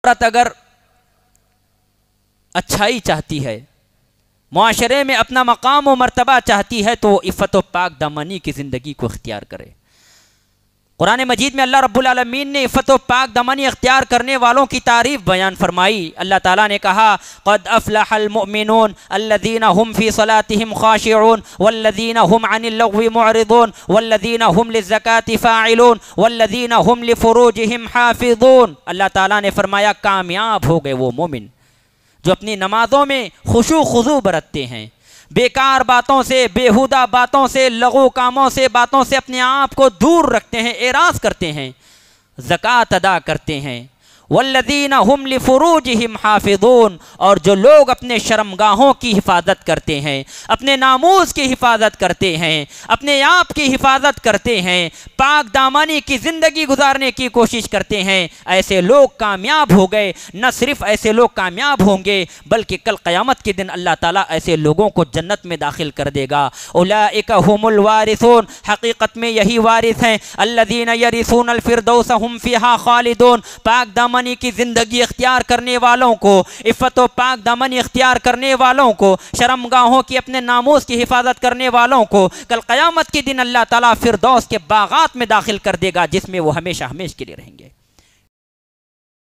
عورت اگر اچھائی چاہتی ہے، معاشرے میں اپنا مقام و مرتبہ چاہتی ہے، تو وہ عفت و پاک دامنی کی زندگی کو اختیار کرے۔ قرآن مجید میں اللہ رب العالمین نے عفت و پاک دامنی اختیار کرنے والوں کی تعریف بیان فرمائی۔ اللہ تعالیٰ نے کہا قد افلح المؤمنون الذین هم فی صلاتهم خاشعون والذین هم عن اللغو معرضون والذین هم للزکاة فاعلون والذین هم لفروجهم حافظون۔ اللہ تعالیٰ نے فرمایا کامیاب ہو گئے وہ مومن جو اپنی نمازوں میں خشوع خضوع برتتے ہیں، بیکار باتوں سے، بیہودہ باتوں سے، لغو کاموں سے، باتوں سے اپنے آپ کو دور رکھتے ہیں، اعراض کرتے ہیں، زکوٰۃ ادا کرتے ہیں۔ والذین هم لفروجهم حافظون، اور جو لوگ اپنے شرمگاہوں کی حفاظت کرتے ہیں، اپنے ناموس کی حفاظت کرتے ہیں، اپنے آپ کی حفاظت کرتے ہیں، پاک دامنی کی زندگی گزارنے کی کوشش کرتے ہیں، ایسے لوگ کامیاب ہو گئے۔ نہ صرف ایسے لوگ کامیاب ہوں گے بلکہ کل قیامت کے دن اللہ تعالیٰ ایسے لوگوں کو جنت میں داخل کر دے گا۔ اولئک هم الوارثون، حقیقت میں یہی وارث ہیں، الذین یرثون الفردوس هم فیہا خالدون، پاک دامنی کی زندگی اختیار کرنے والوں کو، عفت و پاک دامنی اختیار کرنے والوں کو، شرمگاہوں کی اپنے ناموس کی حفاظت کرنے والوں کو کل قیامت کے دن اللہ تعالیٰ فردوس کے باغات میں داخل کر دے گا، جس میں وہ ہمیشہ ہمیشہ کے لیے رہیں گے۔